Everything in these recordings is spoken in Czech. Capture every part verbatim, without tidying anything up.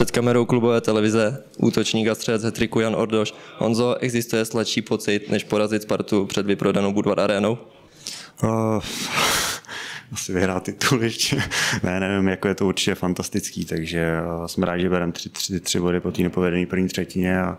Před kamerou klubové televize útočník a střelec hat-tricku Jan Ordoš. Honzo, existuje sladší pocit, než porazit Spartu před vyprodanou Budvar arénou? Uh, asi vyhrát titul ještě. Ne, nevím, jako je to určitě fantastický, takže uh, jsme rádi, že bereme tři, tři, tři body po té nepovedené první třetině a,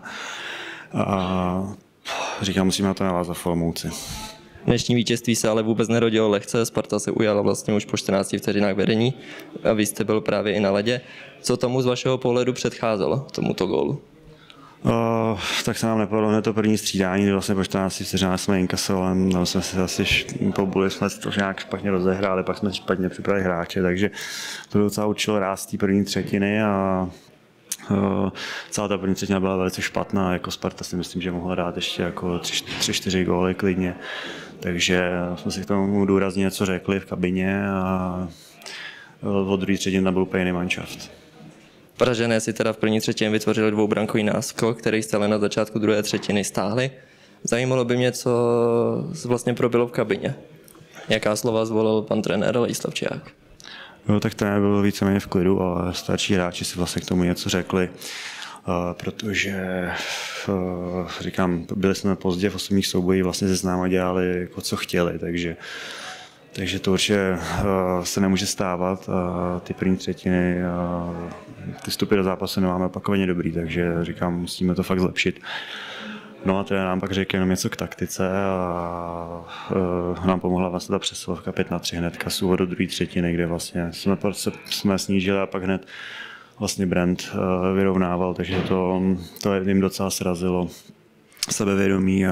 a říkám, musíme na to navázat v Olomouci. Dnešní vítězství se ale vůbec nerodilo lehce, Sparta se ujala vlastně už po čtrnácti vteřinách vedení a vy jste byl právě i na ledě. Co tomu z vašeho pohledu předcházelo, tomuto gólu? Uh, tak se nám nepovedlo hned to první střídání, kdy vlastně po čtrnácti vteřinách jsme inkasovali, tam jsme se asi pobuli, jsme to nějak špatně rozehráli, pak jsme špatně připravili hráče, takže to docela učilo ráz té první třetiny a uh, celá ta první třetina byla velice špatná, jako Sparta si myslím, že mohla dát ještě jako tři čtyři góly klidně, takže jsme si k tomu důrazně něco řekli v kabině a od druhé třetiny tam byl úplně jiný manšaft. Pražané si teda v první třetině vytvořili dvoubrankový náskok, který jste ale na začátku druhé třetiny stáhli. Zajímalo by mě, co vlastně proběhlo v kabině. Jaká slova zvolil pan trenér Ladislav Čihák? No, tak trenér byl víceméně v klidu, ale starší hráči si vlastně k tomu něco řekli, uh, protože uh, říkám, byli jsme pozdě v osobních soubojích, vlastně se s náma dělali jako co chtěli, takže Takže to určitě uh, se nemůže stávat a ty první třetiny, uh, ty vstupy do zápasu nemáme opakovaně dobrý, takže říkám, musíme to fakt zlepšit. No a to nám pak řekl jenom něco k taktice a uh, nám pomohla vlastně ta přesilovka pět na tři hnedka z úvodu druhé třetiny, kde vlastně jsme, jsme snížili a pak hned vlastně Brand uh, vyrovnával, takže to, to jim docela srazilo sebevědomí a,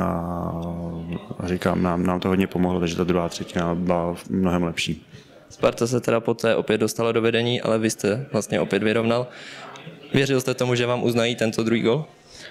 a říkám, nám, nám to hodně pomohlo, takže ta druhá třetina byla mnohem lepší. Sparta se teda poté opět dostala do vedení, ale vy jste vlastně opět vyrovnal. Věřil jste tomu, že vám uznají tento druhý gol?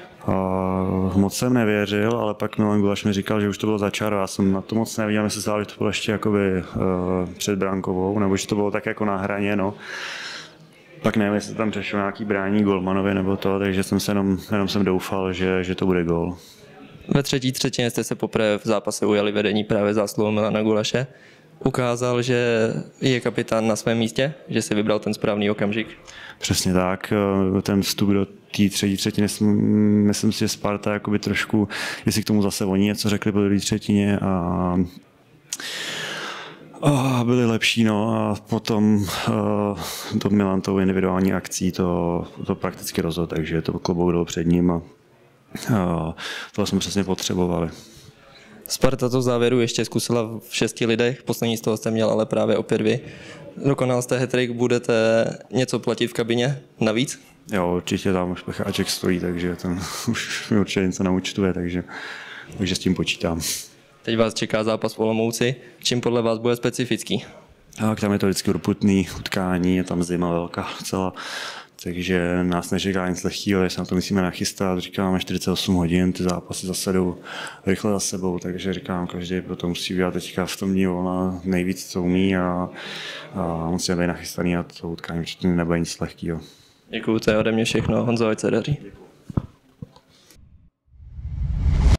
Uh, moc jsem nevěřil, ale pak Milan Gulaš mi říkal, že už to bylo za čarou. Já jsem na to moc neviděl, myslím, že to bylo ještě jakoby, uh, před brankovou, nebo že to bylo tak jako na hraně, no. Pak nevím, jestli tam řešil nějaký brání golmanovi nebo to, takže jsem se jenom, jenom jsem doufal, že, že to bude gól. Ve třetí třetině jste se poprvé v zápase ujali vedení právě zásluhou Milana Gulaše. Ukázal, že je kapitán na svém místě, že si vybral ten správný okamžik. Přesně tak, ten vstup do té třetí třetiny, myslím si, že Sparta jakoby trošku, jestli k tomu zase oni něco řekli po druhé třetině a Oh, byli lepší, no a potom uh, to Milan tou individuální akcí to, to prakticky rozhodl, takže to klobouk dolů před ním a uh, to jsme přesně potřebovali. Sparta to v závěru ještě zkusila v šesti lidech, poslední z toho jste měl ale právě opět vy. Dokonal jste hat-trick, budete něco platit v kabině navíc? Jo, určitě tam už Pecháček stojí, takže ten už mi určitě něco naúčtuje, takže, takže s tím počítám. Teď vás čeká zápas v Olomouci. Čím podle vás bude specifický? Tak tam je to vždycky urputný utkání, je tam zima velká celá, takže nás nečeká nic lehkého, takže se na to musíme nachystat. Říkám, máme čtyřicet osm hodin, ty zápasy zase jdou rychle za sebou, takže říkám, každý proto musí udělat teďka v tom dní volna nejvíc, co umí a, a musíme být nachystaný a to utkání určitě nebude nic lehkého. Děkuju, to je ode mě všechno. Honzo, ať se daří.